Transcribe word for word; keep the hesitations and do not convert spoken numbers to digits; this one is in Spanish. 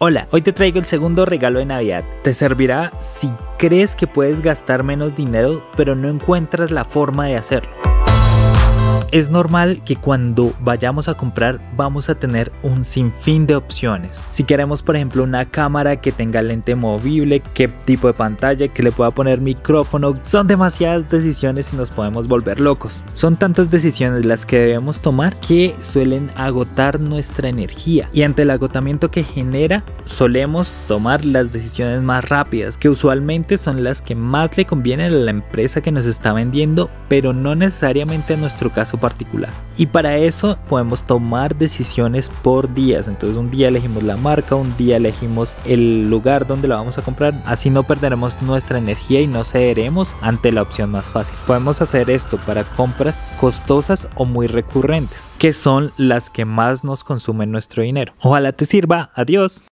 Hola, hoy te traigo el segundo regalo de Navidad. Te servirá si crees que puedes gastar menos dinero, pero no encuentras la forma de hacerlo. Es normal que cuando vayamos a comprar vamos a tener un sinfín de opciones. Si queremos, por ejemplo, una cámara que tenga lente movible, qué tipo de pantalla, que le pueda poner micrófono, son demasiadas decisiones y nos podemos volver locos. Son tantas decisiones las que debemos tomar que suelen agotar nuestra energía, y ante el agotamiento que genera solemos tomar las decisiones más rápidas, que usualmente son las que más le convienen a la empresa que nos está vendiendo, pero no necesariamente a nuestro caso particular. Y para eso podemos tomar decisiones por días. Entonces un día elegimos la marca, un día elegimos el lugar donde la vamos a comprar. Así no perderemos nuestra energía y no cederemos ante la opción más fácil. Podemos hacer esto para compras costosas o muy recurrentes, que son las que más nos consumen nuestro dinero. Ojalá te sirva. Adiós.